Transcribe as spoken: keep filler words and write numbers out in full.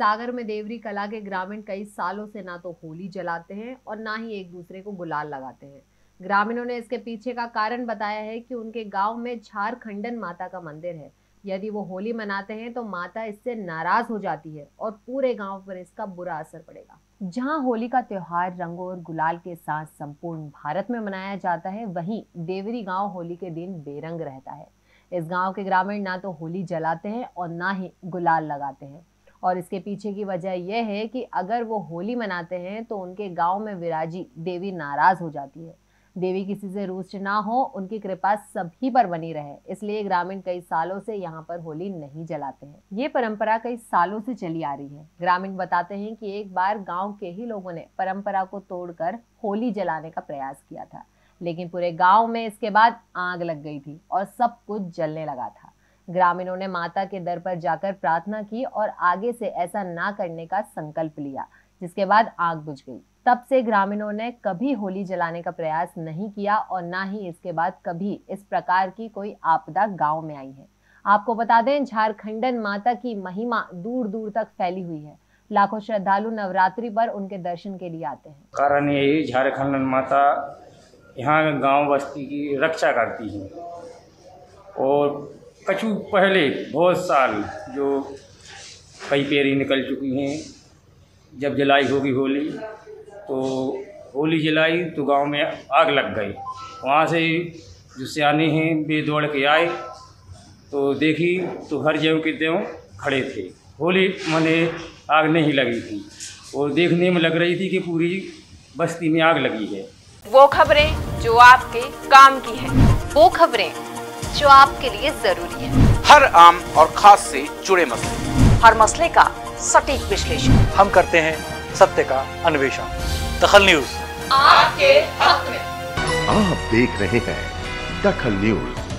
सागर में देवरी कला के ग्रामीण कई सालों से ना तो होली जलाते हैं और ना ही एक दूसरे को गुलाल लगाते हैं। ग्रामीणों ने इसके पीछे का कारण बताया है कि उनके गांव में झारखंडन माता का मंदिर है। यदि वो होली मनाते हैं तो माता इससे नाराज हो जाती है और पूरे गांव पर इसका बुरा असर पड़ेगा। जहां होली का त्योहार रंगों और गुलाल के साथ संपूर्ण भारत में मनाया जाता है, वहीं देवरी गांव होली के दिन बेरंग रहता है। इस गांव के ग्रामीण ना तो होली जलाते हैं और ना ही गुलाल लगाते हैं, और इसके पीछे की वजह यह है कि अगर वो होली मनाते हैं तो उनके गांव में विराजी देवी नाराज हो जाती है। देवी किसी से रुष्ट ना हो, उनकी कृपा सभी पर बनी रहे, इसलिए ग्रामीण कई सालों से यहाँ पर होली नहीं जलाते हैं। ये परंपरा कई सालों से चली आ रही है। ग्रामीण बताते हैं कि एक बार गांव के ही लोगों ने परंपरा को तोड़कर होली जलाने का प्रयास किया था, लेकिन पूरे गांव में इसके बाद आग लग गई थी और सब कुछ जलने लगा था। ग्रामीणों ने माता के दर पर जाकर प्रार्थना की और आगे से ऐसा ना करने का संकल्प लिया, जिसके बाद आग बुझ गई। तब से ग्रामीणों ने कभी होली जलाने का प्रयास नहीं किया और ना ही इसके बाद कभी इस प्रकार की कोई आपदा गांव में आई है। आपको बता दें, झारखंडन माता की महिमा दूर दूर तक फैली हुई है। लाखों श्रद्धालु नवरात्रि पर उनके दर्शन के लिए आते हैं। कारण यही, झारखंडन माता यहाँ गांव बस्ती की रक्षा करती है और कछु पहले बहुत साल जो कई पेरी निकल चुकी हैं, जब जलाई होगी होली तो होली जलाई तो गांव में आग लग गई। वहाँ से जो सियाने हैं वे दौड़ के आए तो देखी तो हर जगह के त्यों खड़े थे। होली मने आग नहीं लगी थी और देखने में लग रही थी कि पूरी बस्ती में आग लगी है। वो खबरें जो आपके काम की है, वो खबरें जो आपके लिए जरूरी है। हर आम और खास से जुड़े मसले, हर मसले का सटीक विश्लेषण हम करते हैं, सत्य का अन्वेषण। दखल न्यूज आपके हक में। आप देख रहे हैं दखल न्यूज।